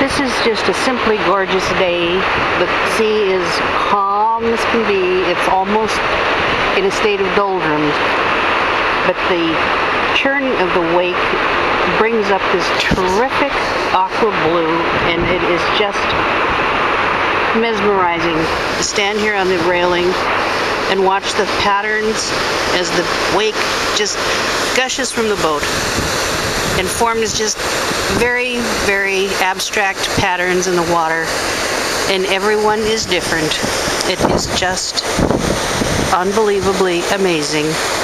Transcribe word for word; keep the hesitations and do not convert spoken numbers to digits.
This is just a simply gorgeous day. The sea is calm as can be. It's almost in a state of doldrums. But the churning of the wake brings up this terrific aqua blue, and it is just mesmerizing to stand here on the railing and watch the patterns as the wake just gushes from the boat and forms just very, very abstract patterns in the water, and everyone is different. It is just unbelievably amazing.